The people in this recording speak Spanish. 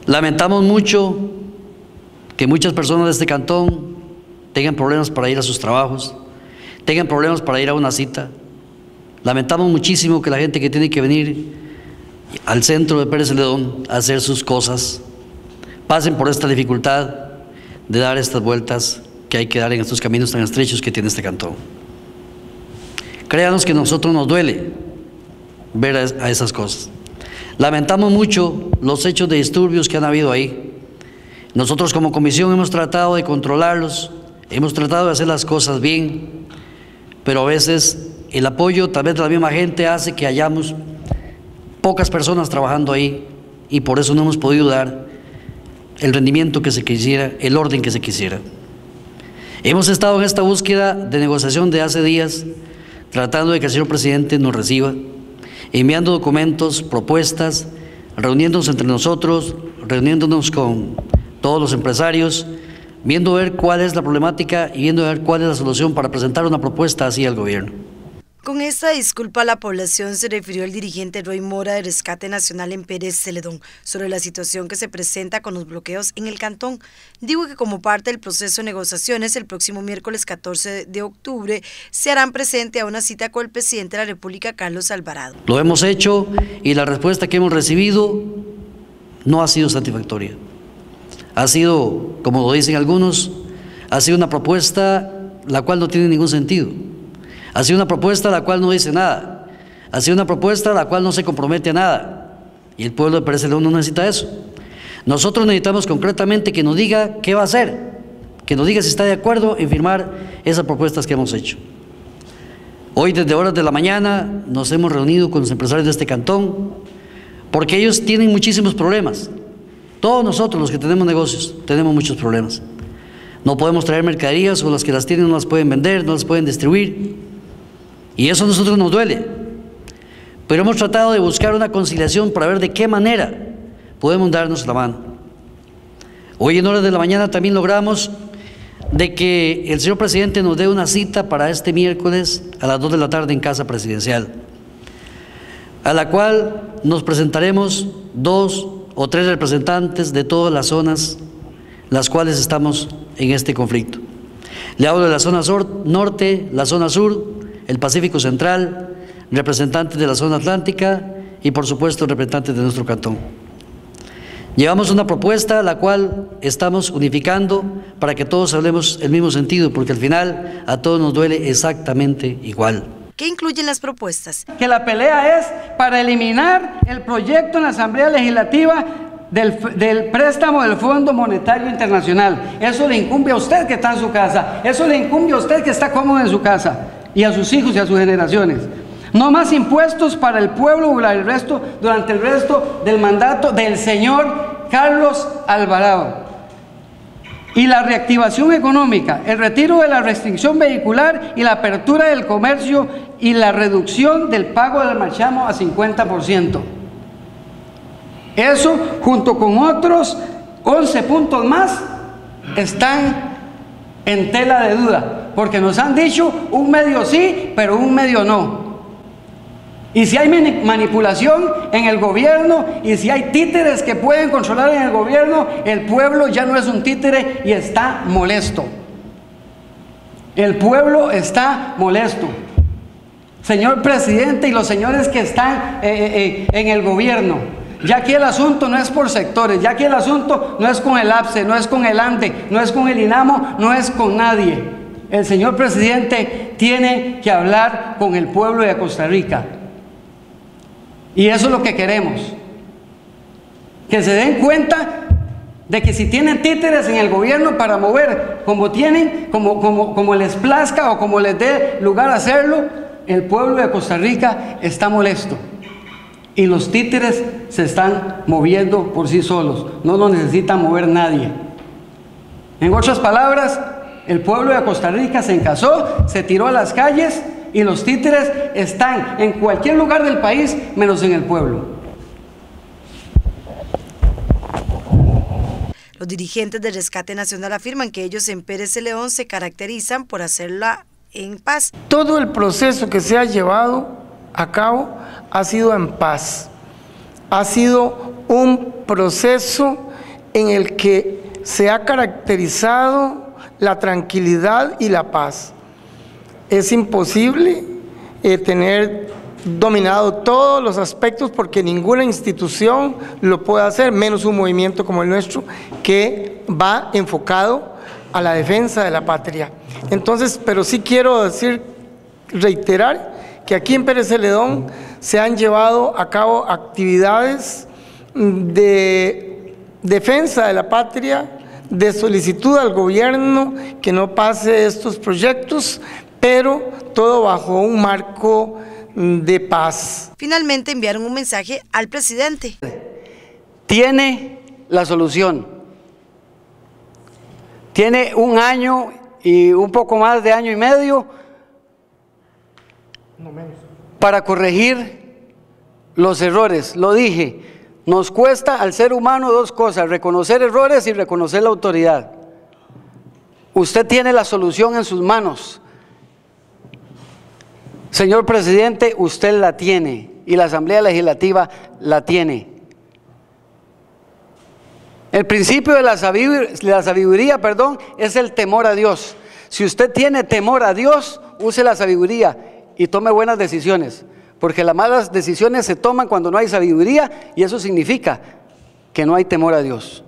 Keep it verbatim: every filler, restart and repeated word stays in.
Lamentamos mucho que muchas personas de este cantón tengan problemas para ir a sus trabajos, tengan problemas para ir a una cita. Lamentamos muchísimo que la gente que tiene que venir al centro de Pérez Celedón a hacer sus cosas pasen por esta dificultad de dar estas vueltas que hay que dar en estos caminos tan estrechos que tiene este cantón. Créanos que a nosotros nos duele ver a esas cosas. Lamentamos mucho los hechos de disturbios que han habido ahí. Nosotros como comisión hemos tratado de controlarlos, hemos tratado de hacer las cosas bien, pero a veces el apoyo tal vez de la misma gente hace que hayamos pocas personas trabajando ahí y por eso no hemos podido dar el rendimiento que se quisiera, el orden que se quisiera. Hemos estado en esta búsqueda de negociación de hace días, tratando de que el señor presidente nos reciba, enviando documentos, propuestas, reuniéndonos entre nosotros, reuniéndonos con todos los empresarios, viendo ver cuál es la problemática y viendo ver cuál es la solución para presentar una propuesta así al gobierno. Con esta disculpa a la población se refirió el dirigente Roy Mora de Rescate Nacional en Pérez Celedón sobre la situación que se presenta con los bloqueos en el cantón. Digo que como parte del proceso de negociaciones, el próximo miércoles catorce de octubre se harán presente a una cita con el presidente de la República, Carlos Alvarado. Lo hemos hecho y la respuesta que hemos recibido no ha sido satisfactoria. Ha sido, como lo dicen algunos, ha sido una propuesta la cual no tiene ningún sentido. Ha sido una propuesta la cual no dice nada. Ha sido una propuesta la cual no se compromete a nada. Y el pueblo de Pérez Celedón no necesita eso. Nosotros necesitamos concretamente que nos diga qué va a hacer, que nos diga si está de acuerdo en firmar esas propuestas que hemos hecho. Hoy desde horas de la mañana nos hemos reunido con los empresarios de este cantón porque ellos tienen muchísimos problemas. Todos nosotros los que tenemos negocios tenemos muchos problemas. No podemos traer mercaderías o las que las tienen no las pueden vender, no las pueden distribuir. Y eso a nosotros nos duele. Pero hemos tratado de buscar una conciliación para ver de qué manera podemos darnos la mano. Hoy en horas de la mañana también logramos de que el señor presidente nos dé una cita para este miércoles a las dos de la tarde en Casa Presidencial, a la cual nos presentaremos dos o tres representantes de todas las zonas las cuales estamos en este conflicto. Le hablo de la zona sur, norte, la zona sur, el Pacífico Central, representantes de la zona atlántica y por supuesto representantes de nuestro cantón. Llevamos una propuesta la cual estamos unificando para que todos hablemos el mismo sentido, porque al final a todos nos duele exactamente igual. ¿Qué incluyen las propuestas? Que la pelea es para eliminar el proyecto en la Asamblea Legislativa Del, del préstamo del Fondo Monetario Internacional. Eso le incumbe a usted que está en su casa, eso le incumbe a usted que está cómodo en su casa y a sus hijos y a sus generaciones. No más impuestos para el pueblo durante el resto, durante el resto del mandato del señor Carlos Alvarado. Y la reactivación económica, el retiro de la restricción vehicular y la apertura del comercio y la reducción del pago del marchamo a cincuenta por ciento. Eso, junto con otros once puntos más, están en tela de duda, porque nos han dicho un medio sí, pero un medio no. Y si hay manipulación en el gobierno, y si hay títeres que pueden controlar en el gobierno, el pueblo ya no es un títere y está molesto. El pueblo está molesto. Señor presidente y los señores que están eh, eh, en el gobierno, ya aquí el asunto no es por sectores, ya aquí el asunto no es con el A P S E, no es con el ANDE, no es con el INAMO, no es con nadie. El señor presidente tiene que hablar con el pueblo de Costa Rica. Y eso es lo que queremos. Que se den cuenta de que si tienen títeres en el gobierno para mover como tienen, como, como, como les plazca o como les dé lugar a hacerlo, el pueblo de Costa Rica está molesto. Y los títeres se están moviendo por sí solos, no los necesita mover nadie. En otras palabras, el pueblo de Costa Rica se encasó, se tiró a las calles y los títeres están en cualquier lugar del país menos en el pueblo. Los dirigentes del Rescate Nacional afirman que ellos en Pérez Celedón se caracterizan por hacerla en paz. Todo el proceso que se ha llevado a cabo ha sido en paz, ha sido un proceso en el que se ha caracterizado la tranquilidad y la paz. Es imposible eh, tener dominado todos los aspectos porque ninguna institución lo puede hacer, menos un movimiento como el nuestro que va enfocado a la defensa de la patria. Entonces, pero sí quiero decir, reiterar que aquí en Pérez Celedón se han llevado a cabo actividades de defensa de la patria, de solicitud al gobierno que no pase estos proyectos, pero todo bajo un marco de paz. Finalmente enviaron un mensaje al presidente. Tiene la solución. Tiene un año y un poco más de año y medio para corregir los errores. Lo dije, nos cuesta al ser humano dos cosas: reconocer errores y reconocer la autoridad. Usted tiene la solución en sus manos. Señor presidente, usted la tiene y la Asamblea Legislativa la tiene. El principio de la sabiduría, la sabiduría, perdón, es el temor a Dios. Si usted tiene temor a Dios, use la sabiduría y tome buenas decisiones, porque las malas decisiones se toman cuando no hay sabiduría y eso significa que no hay temor a Dios.